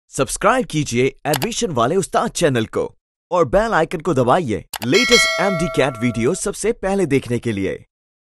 Subscribe कीजिए admission वाले उस्ताद channel को और बेल आइकन को दबाइए लेटेस्ट एमडी कैट वीडियो सबसे पहले देखने के लिए।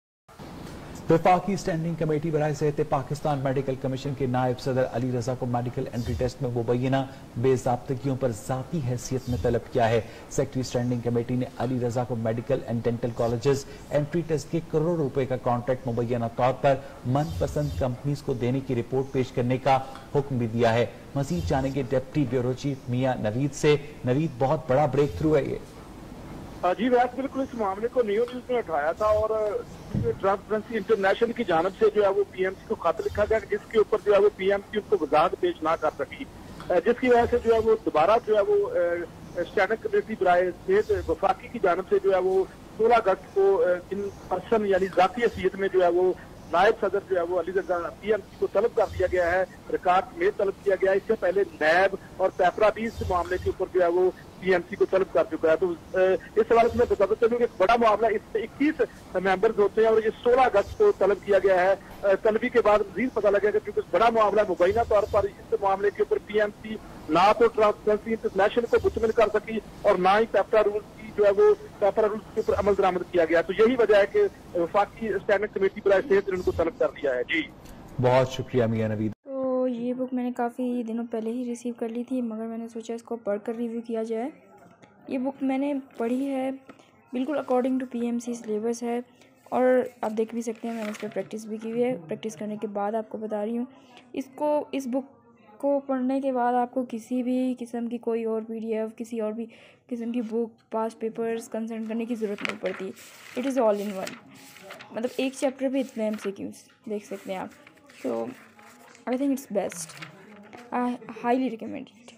वफाकी स्टैंडिंग कमेटी बराए सेहत पाकिस्तान मेडिकल कमीशन के नायब सदर अली रजा को मेडिकल एंट्री टेस्ट में मुबैना बेज़ाब्तगियों पर जाती हैसियत में तलब किया है। सेक्रेटरी स्टैंडिंग कमेटी ने अली रजा को medical and dental colleges entry test के करोड़ रुपए का कॉन्ट्रैक्ट मुबैना तौर पर मनपसंद कंपनीज को देने की रिपोर्ट पेश करने का हुक्म भी दिया है। मजीद जानेंगे deputy bureau chief Mian Naveed से। नवीद, बहुत बड़ा ब्रेक थ्रू है ये। जी वैस बिल्कुल इस मामले को न्यू न्यूज में उठाया था और ट्रांसपेरेंसी इंटरनेशनल की जानब से जो है वो पीएमसी को खत लिखा गया जिसके ऊपर जो है वो पीएमसी उसको वजाहत पेश ना कर सकी, जिसकी वजह से जो है वो दोबारा जो है वो स्टैंडिंग कमेटी बराए सेहत वफाकी की जानब से जो है वो 16 अगस्त को इन पर्सन यानी जाती हैसियत में जो है वो नायब सदर जो है वो अली रजा पीएमसी को तलब कर दिया गया है, रिकॉर्ड में तलब किया गया है। इससे पहले नैब और पेपरा भी इस मामले के ऊपर जो है वो पीएमसी को तलब कर चुका है। तो इस हवाले से मैं बताता चलूँ कि एक बड़ा मामला, इसमें 21 मेंबर्स होते हैं और ये 16 अगस्त को तलब किया गया है। तलबी के बाद मजीद पता लगेगा क्योंकि बड़ा मामला मुबैना तौर पर इस मामले के ऊपर पीएमसी ना तो ट्रांसपेरेंसी इंटरनेशनल को मुश्तमिल कर सकी और ना ही पेपरा रूल्स की जो है वो पेपरा रूल्स के ऊपर अमल दरामद किया गया। तो यही वजह है कि वफाकी स्टैंडिंग कमेटी बराए सेहत ने उनको तलब कर दिया है। जी बहुत शुक्रिया मियां नवीद। तो ये बुक मैंने काफ़ी दिनों पहले ही रिसीव कर ली थी, मगर मैंने सोचा इसको पढ़कर रिव्यू किया जाए। ये बुक मैंने पढ़ी है, बिल्कुल अकॉर्डिंग टू पीएमसी सिलेबस है और आप देख भी सकते हैं मैंने इस पर प्रैक्टिस भी की हुई है। प्रैक्टिस करने के बाद आपको बता रही हूँ, इस बुक को पढ़ने के बाद आपको किसी भी किस्म की कोई और पीडीएफ, किसी और भी किस्म की बुक, पास पेपर्स कंसल्ट करने की ज़रूरत नहीं पड़ती। It is all in one. मतलब एक चैप्टर पे इतने एमसीक्यूज देख सकते हैं आप। तो I think it's best. I highly recommend it.